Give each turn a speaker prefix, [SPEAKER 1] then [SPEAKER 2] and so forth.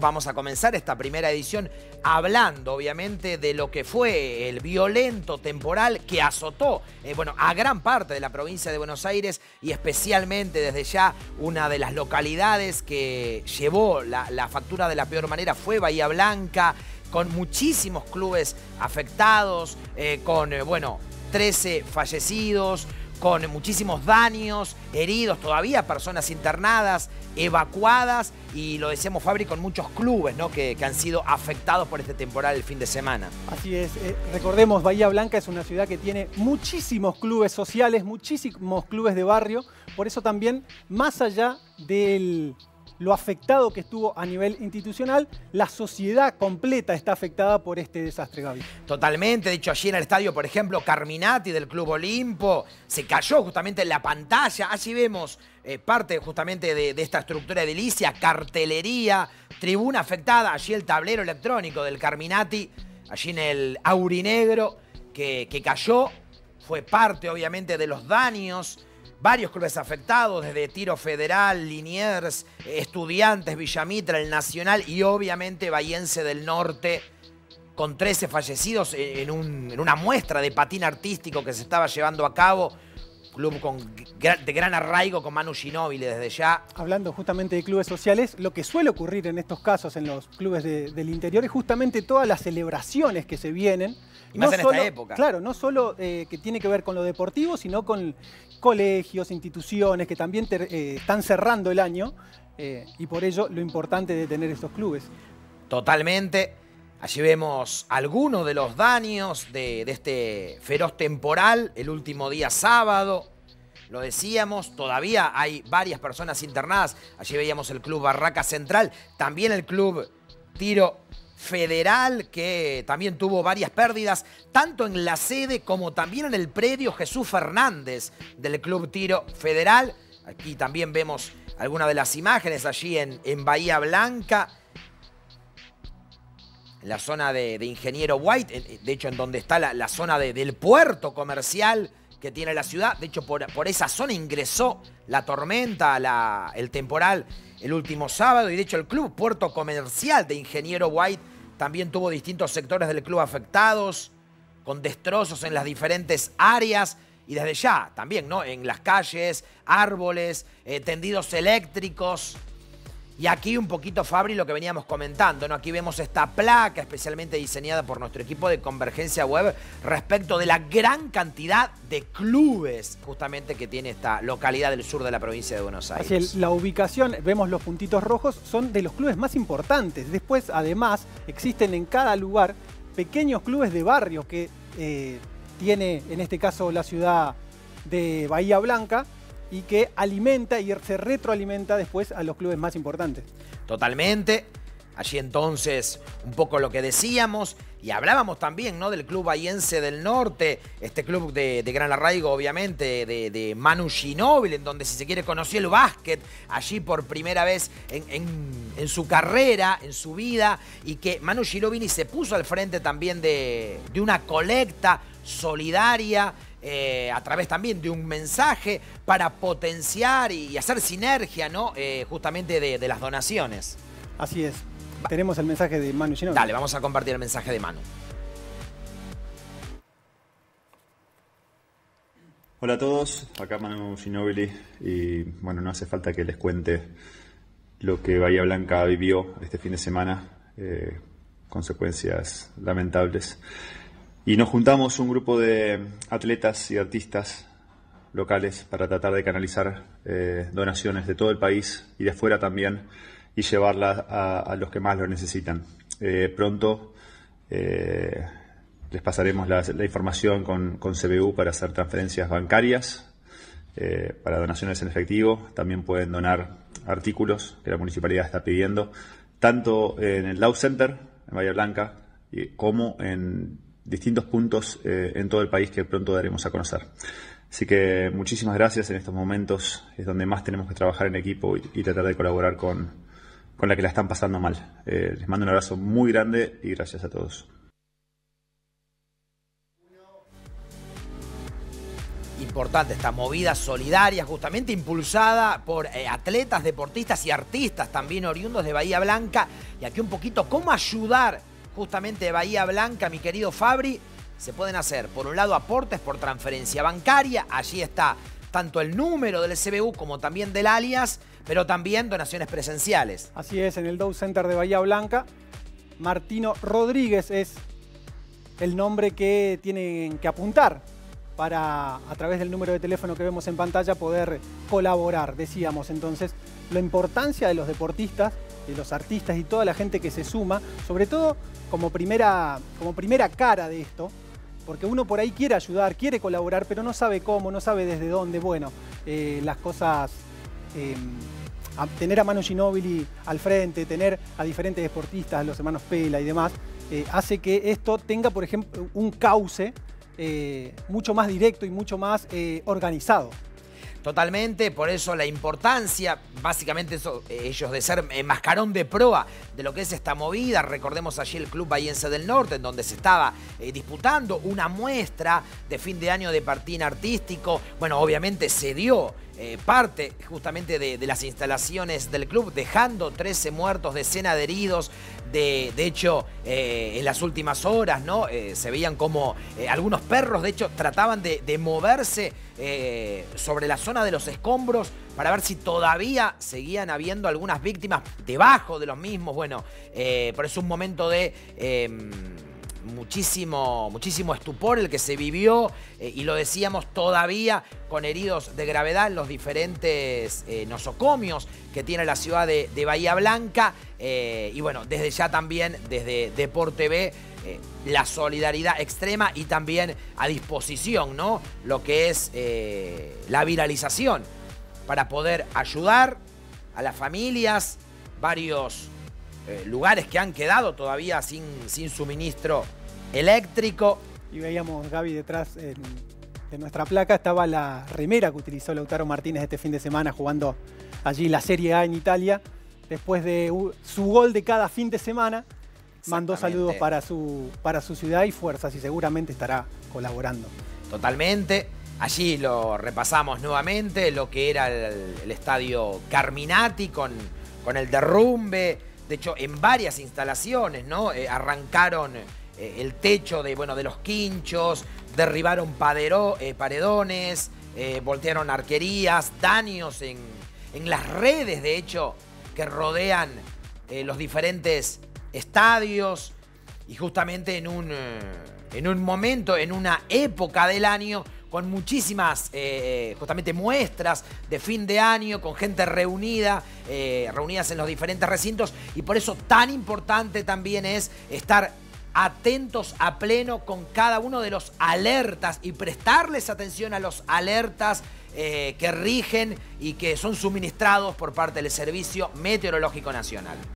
[SPEAKER 1] Vamos a comenzar esta primera edición hablando, obviamente, de lo que fue el violento temporal que azotó, a gran parte de la provincia de Buenos Aires y especialmente desde ya una de las localidades que llevó la factura de la peor manera fue Bahía Blanca, con muchísimos clubes afectados, con 13 fallecidos, con muchísimos daños, heridos, todavía personas internadas, evacuadas y lo decíamos, Fabri, con muchos clubes, ¿no? que han sido afectados por este temporal el fin de semana.
[SPEAKER 2] Así es, recordemos, Bahía Blanca es una ciudad que tiene muchísimos clubes sociales, muchísimos clubes de barrio, por eso también, más allá de lo afectado que estuvo a nivel institucional, la sociedad completa está afectada por este desastre, Gaby.
[SPEAKER 1] Totalmente, de hecho allí en el estadio, por ejemplo, Carminati del Club Olimpo, se cayó justamente en la pantalla, allí vemos parte justamente de esta estructura edilicia, cartelería, tribuna afectada, allí el tablero electrónico del Carminati, allí en el Aurinegro, que cayó, fue parte obviamente de los daños. Varios clubes afectados, desde Tiro Federal, Liniers, Estudiantes, Villamitra, el Nacional y obviamente Bahiense del Norte, con 13 fallecidos en una muestra de patín artístico que se estaba llevando a cabo. Club de gran arraigo con Manu Ginóbili desde ya.
[SPEAKER 2] Hablando justamente de clubes sociales, lo que suele ocurrir en estos casos en los clubes del interior es justamente todas las celebraciones que se vienen.
[SPEAKER 1] Y más en esta época.
[SPEAKER 2] Claro, no solo que tiene que ver con lo deportivo, sino con colegios, instituciones que también están cerrando el año y por ello lo importante de tener estos clubes.
[SPEAKER 1] Totalmente. Allí vemos algunos de los daños de este feroz temporal el último día sábado. Lo decíamos, todavía hay varias personas internadas. Allí veíamos el Club Barraca Central, también el Club Tiro Federal, que también tuvo varias pérdidas, tanto en la sede como también en el predio Jesús Fernández del Club Tiro Federal. Aquí también vemos algunas de las imágenes allí en Bahía Blanca, en la zona de Ingeniero White, de hecho en donde está la zona del puerto comercial que tiene la ciudad. De hecho por esa zona ingresó la tormenta, el temporal el último sábado, y de hecho el club puerto comercial de Ingeniero White también tuvo distintos sectores del club afectados, con destrozos en las diferentes áreas y desde ya también, ¿no? En las calles, árboles, tendidos eléctricos. Y aquí un poquito, Fabri, lo que veníamos comentando, ¿no? Aquí vemos esta placa especialmente diseñada por nuestro equipo de Convergencia Web respecto de la gran cantidad de clubes justamente que tiene esta localidad del sur de la provincia de Buenos Aires.
[SPEAKER 2] Así es, la ubicación, vemos los puntitos rojos, son de los clubes más importantes. Después, además, existen en cada lugar pequeños clubes de barrio que tiene, en este caso, la ciudad de Bahía Blanca, y que alimenta y se retroalimenta después a los clubes más importantes.
[SPEAKER 1] Totalmente. Allí entonces un poco lo que decíamos y hablábamos también, ¿no? Del Club Bahiense del Norte, este club de gran arraigo obviamente de Manu Ginóbili, en donde si se quiere conoció el básquet allí por primera vez en su carrera, en su vida, y que Manu Ginóbili se puso al frente también de una colecta solidaria, a través también de un mensaje para potenciar y hacer sinergia, ¿no? Justamente de las donaciones.
[SPEAKER 2] Así es. Tenemos el mensaje de Manu Ginóbili.
[SPEAKER 1] Dale, vamos a compartir el mensaje de Manu.
[SPEAKER 3] Hola a todos, acá Manu Ginóbili y bueno, no hace falta que les cuente lo que Bahía Blanca vivió este fin de semana, consecuencias lamentables. Y nos juntamos un grupo de atletas y artistas locales para tratar de canalizar donaciones de todo el país y de afuera también y llevarlas a los que más lo necesitan. Pronto les pasaremos la información con CBU para hacer transferencias bancarias, para donaciones en efectivo. También pueden donar artículos que la municipalidad está pidiendo, tanto en el Law Center, en Bahía Blanca, como en distintos puntos en todo el país que pronto daremos a conocer. Así que muchísimas gracias. En estos momentos es donde más tenemos que trabajar en equipo y tratar de colaborar con la que la están pasando mal. Les mando un abrazo muy grande y gracias a todos.
[SPEAKER 1] Y Importante esta movida solidaria, justamente impulsada por atletas, deportistas y artistas también oriundos de Bahía Blanca. Y aquí un poquito, ¿cómo ayudar justamente de Bahía Blanca, mi querido Fabri? Se pueden hacer, por un lado, aportes por transferencia bancaria. Allí está tanto el número del CBU como también del alias, pero también donaciones presenciales.
[SPEAKER 2] Así es, en el Dow Center de Bahía Blanca, Martino Rodríguez es el nombre que tienen que apuntar para, a través del número de teléfono que vemos en pantalla, poder colaborar. Decíamos entonces la importancia de los deportistas, de los artistas y toda la gente que se suma, sobre todo como primera cara de esto, porque uno por ahí quiere ayudar, quiere colaborar, pero no sabe cómo, no sabe desde dónde. Bueno, las cosas, tener a Manu Ginóbili al frente, tener a diferentes deportistas, los hermanos Pela y demás, hace que esto tenga, por ejemplo, un cauce mucho más directo y mucho más organizado.
[SPEAKER 1] Totalmente, por eso la importancia, básicamente eso, ellos de ser mascarón de proa de lo que es esta movida. Recordemos allí el Club Bahiense del Norte, en donde se estaba disputando una muestra de fin de año de patín artístico. Bueno, obviamente se dio parte justamente de las instalaciones del club, dejando 13 muertos, decenas de heridos. De hecho, en las últimas horas, ¿no? Se veían como algunos perros, de hecho, trataban de moverse sobre la zona de los escombros para ver si todavía seguían habiendo algunas víctimas debajo de los mismos. Bueno, por eso un momento de muchísimo estupor el que se vivió, y lo decíamos, todavía con heridos de gravedad en los diferentes nosocomios que tiene la ciudad de Bahía Blanca. Y bueno, desde ya también, desde Deport TV, la solidaridad extrema y también a disposición, ¿no? Lo que es la viralización para poder ayudar a las familias, varios lugares que han quedado todavía sin suministro eléctrico.
[SPEAKER 2] Y veíamos, Gaby, detrás de nuestra placa estaba la remera que utilizó Lautaro Martínez este fin de semana jugando allí la Serie A en Italia. Después de su gol de cada fin de semana, mandó saludos para su ciudad y fuerzas, y seguramente estará colaborando.
[SPEAKER 1] Totalmente. Allí lo repasamos nuevamente, lo que era el estadio Carminati con el derrumbe. De hecho, en varias instalaciones, ¿no? Arrancaron el techo de los quinchos, derribaron paredones, voltearon arquerías, daños en las redes, de hecho, que rodean los diferentes estadios. Y justamente en un momento, en una época del año, con muchísimas justamente muestras de fin de año, con gente reunidas en los diferentes recintos. Y por eso tan importante también es estar atentos a pleno con cada uno de los alertas y prestarles atención a los alertas que rigen y que son suministrados por parte del Servicio Meteorológico Nacional.